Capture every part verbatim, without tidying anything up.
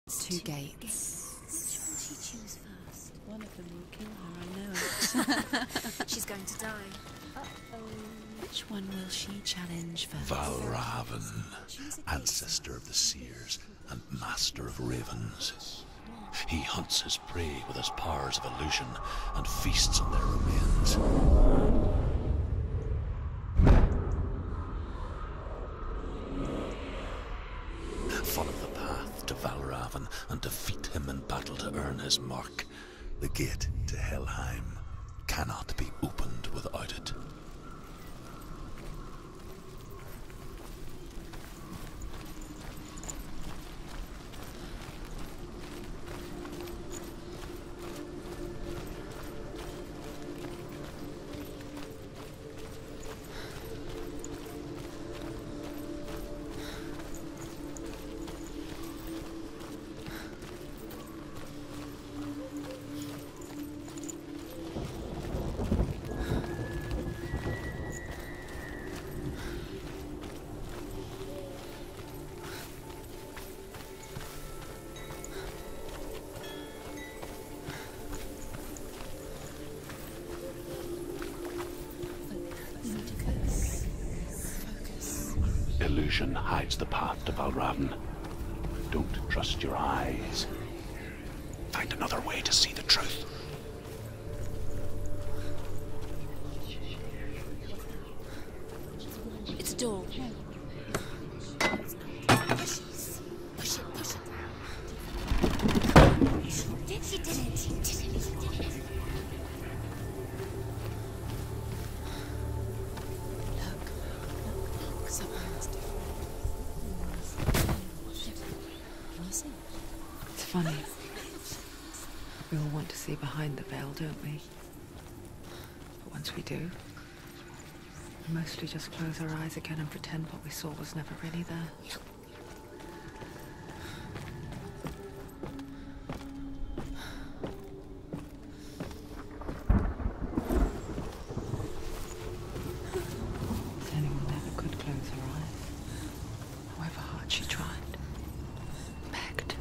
Two gates. Which one she choose first? One of them will kill her, I know it. She's going to die. Uh-oh. Which one will she challenge first? Valravn, ancestor of the seers and master of ravens. He hunts his prey with his powers of illusion and feasts on their remains. Follow the path to Valravn and defeat him in battle to earn his mark. The gate to Helheim cannot be opened without it. Illusion hides the path to Valravn. Don't trust your eyes. Find another way to see the truth. It's a door. Push it, push it, push it. Did he did it? He did it. He did it. It's funny. We all want to see behind the veil, don't we? But once we do, we mostly just close our eyes again and pretend what we saw was never really there. If anyone ever could close her eyes, however hard she tried. Begged.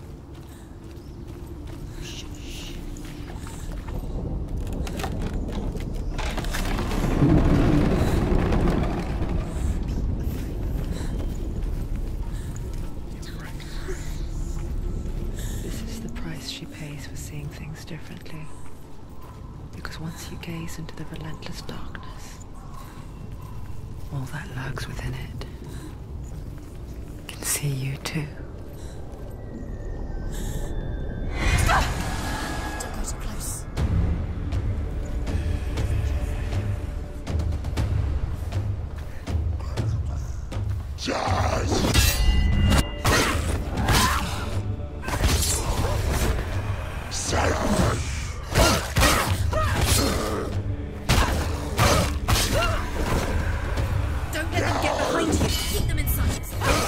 This is the price she pays for seeing things differently. Because once you gaze into the relentless darkness, all that lurks within it can see you too. Don't go too close. Don't let them get behind you. Keep them in sight.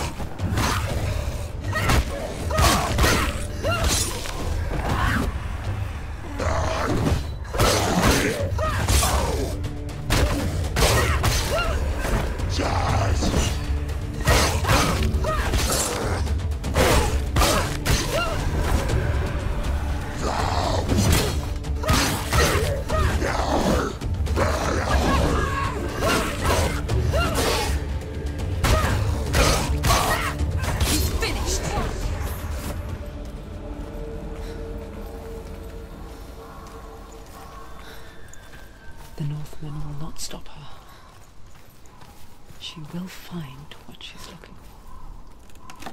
The Northmen will not stop her. She will find what she's looking for.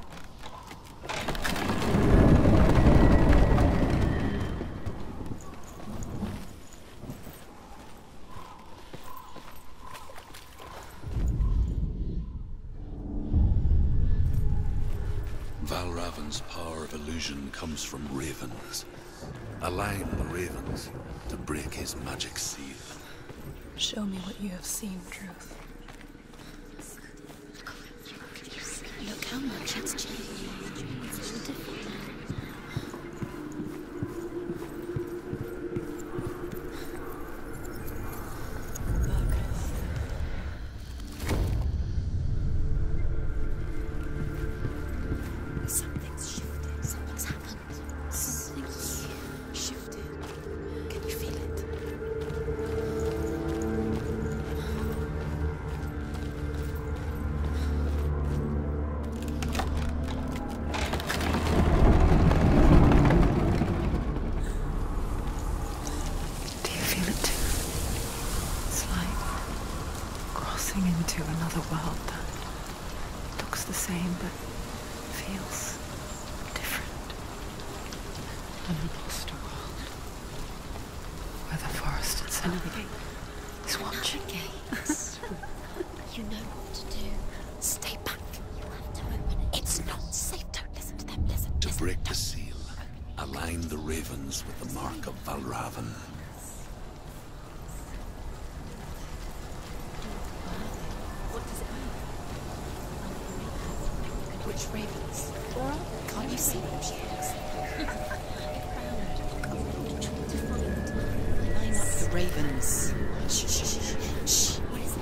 Valravn's power of illusion comes from ravens. Align the ravens to break his magic seal. Show me what you have seen, Truth. Look how much it's changed. It's so different. Something's shifted. Something's happened. behold that. Looks the same, but feels different. An imposter world. Where the forest itself is watching. Gates. You know what to do. Stay back. You have to open it. It's not safe. Don't listen to them. Listen. To listen. break the seal, align the ravens with the mark of Valravan. What does it mean? Which ravens? Where are they? Can't you see them? She asks. Line up the ravens. Shh, shh, shh, shh. What is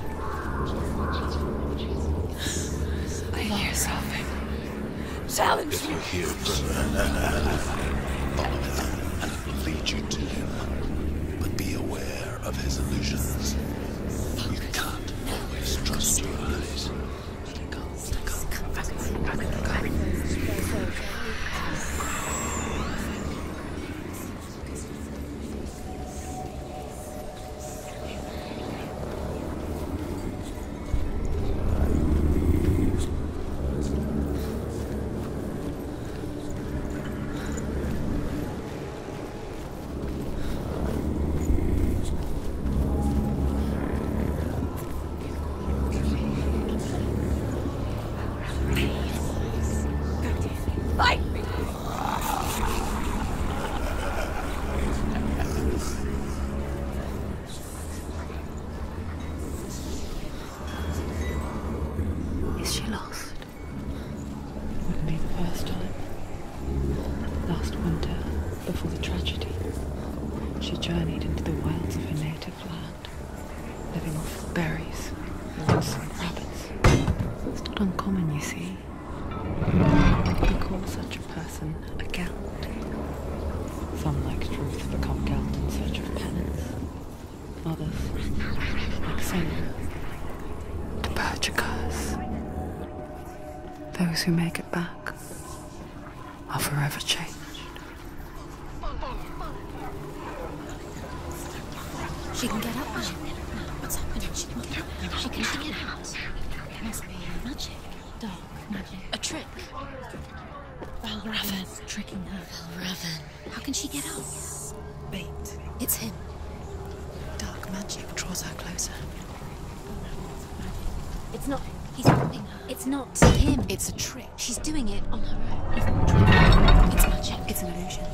it? I hear something. Challenge If you hear follow it, and it will lead you to him. But be aware of his illusions. You can't always trust your eyes. Is she lost? Wouldn't be the first time. Last winter, before the tragedy, she journeyed into the wilds of her native land, living off the berries, moose and rabbits. It's not uncommon, you see. We call such a person a Gelt. Some, like Truth, become Gelt in search of penance. Others, like Senna, to purge a curse. Those who make it back are forever changed. She can get up now. What's happening? She can get up now. She can get out. It must be magic. Dark magic. A trick. Valravan. Tricking her. Valravan. How can she get out? Bait. It's him. Dark magic draws her closer. It's not. He's holding her. It's not him. It's a trick. She's doing it on her own. It's not trick. It's magic. It's an illusion.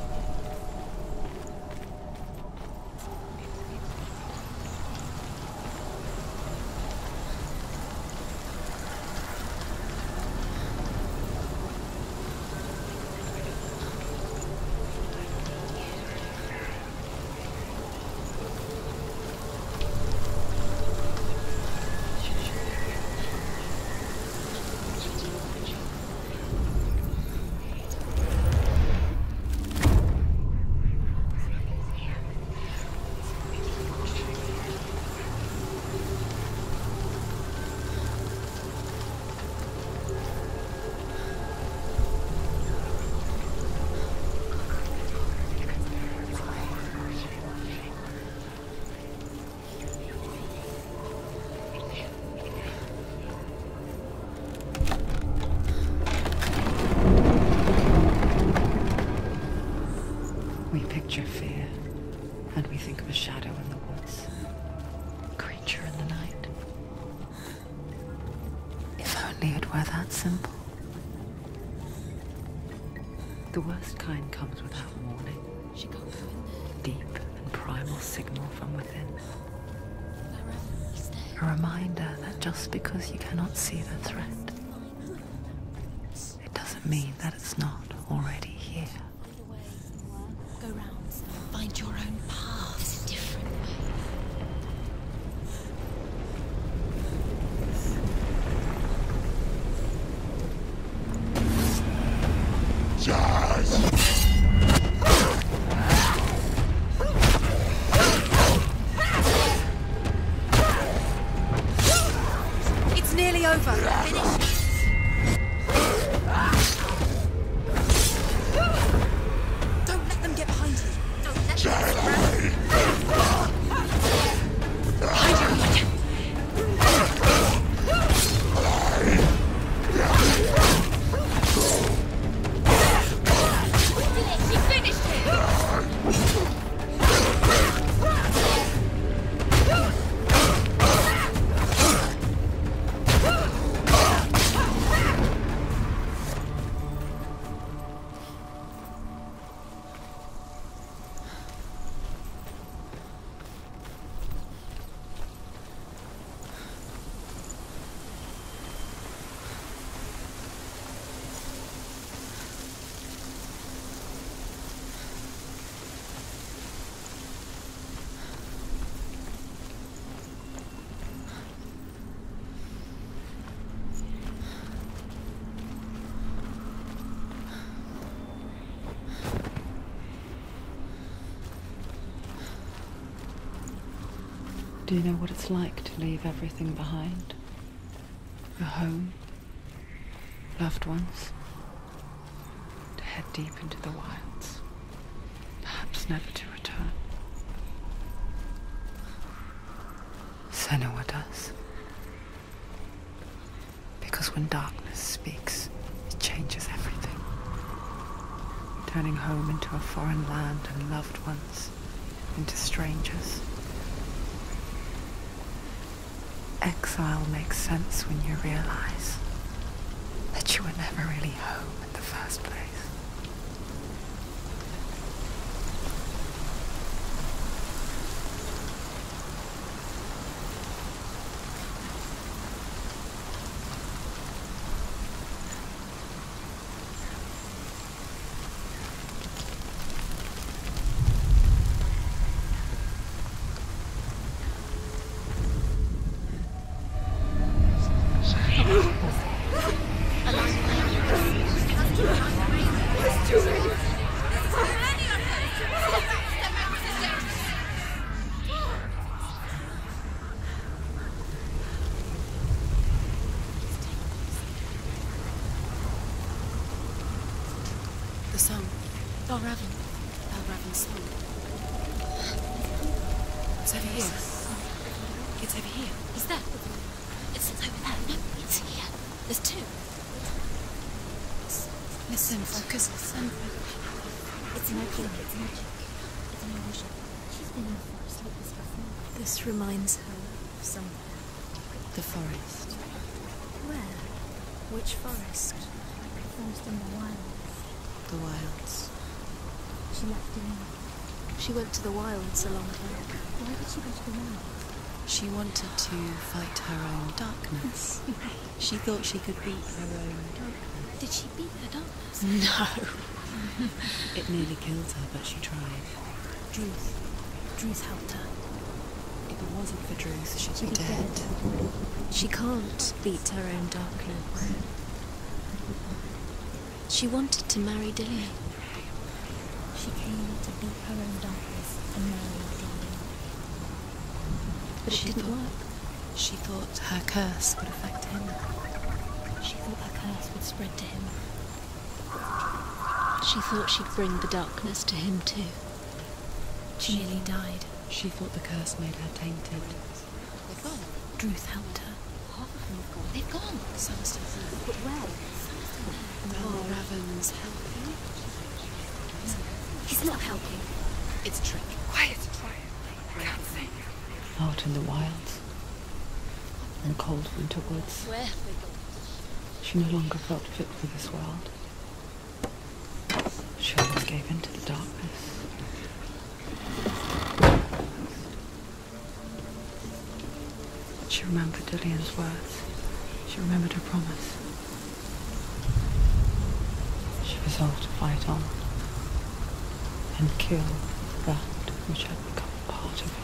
We picture fear, and we think of a shadow in the woods, a creature in the night. If only it were that simple. The worst kind comes without warning. She can't go in there. Deep and primal signal from within. Valravan, stay. A reminder that just because you cannot see the threat, it doesn't mean that it's not already here. Go round. Find your own path. There's a different way. It's nearly over. Finish. Do you know what it's like to leave everything behind? Your home, loved ones, to head deep into the wilds, perhaps never to return. Senua does. Because when darkness speaks, it changes everything, turning home into a foreign land and loved ones into strangers. Exile makes sense when you realize that you were never really home in the first place. The song. Balraven. Balraven's song. It's over here. It's over here. Is that? It's over there. No, it's here. There's two. Listen, focus. Listen. It's magic. It's magic. It's an illusion. She's been in the forest like this before. This reminds her of somewhere. The forest. Where? Which forest? The forest in the wilds. The wilds. She left him. She went to the wilds a long time ago. Why did she go to the wilds? She wanted to fight her own darkness. She thought she could beat her own darkness. Did she beat her darkness? No. It nearly killed her, but she tried. Druth. Druth helped her. If it wasn't for Druth, she'd She'd be be dead. dead. She can't beat her own darkness. She wanted to marry Dillion. She came to beat her own darkness and marry Dillion. But it She didn't thought- work. She thought her curse would affect him. She thought her curse would spread to him. She thought she'd bring the darkness to him too. She nearly died. She thought the curse made her tainted. They've gone. Druth helped her. Half of them have gone. They've gone. Some's still there. But where? Balraven's helping. He's not helping. It's a trick. Quiet! Can't think. Out in the wilds, in the cold winter woods, Where have they gone? she no longer felt fit for this world. She almost gave in to the darkness. She remembered Dillion's words. She remembered her promise. She resolved to fight on and kill that which had become part of her.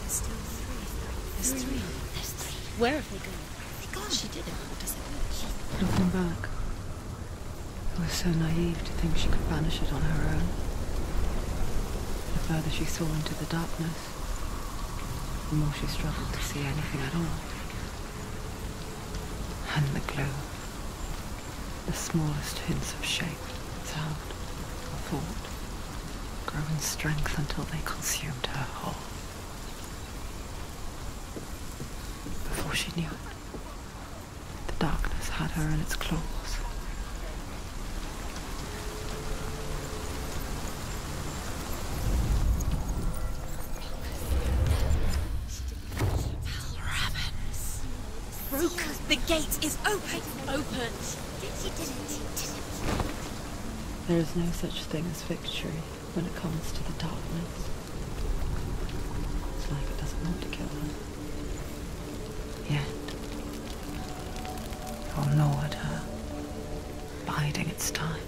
There's still three. There's three. There's three. Where have they gone? They gone. She did it. What does it mean? Looking back, I was so naive to think she could banish it on her own. The further she saw into the darkness, the more she struggled to see anything at all. And the glow, the smallest hints of shape, sound, or thought, grow in strength until they consumed her whole. Before she knew it, the darkness had her in its claws. Broke. The gate is open. Open. She did it. Did it. There is no such thing as victory when it comes to the darkness. It's like it doesn't want to kill her. Yet, it will gnaw at her, biding its time.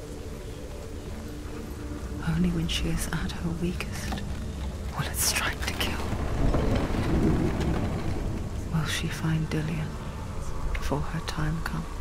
Only when she is at her weakest will it strike to kill. Will she find Dillion before her time comes?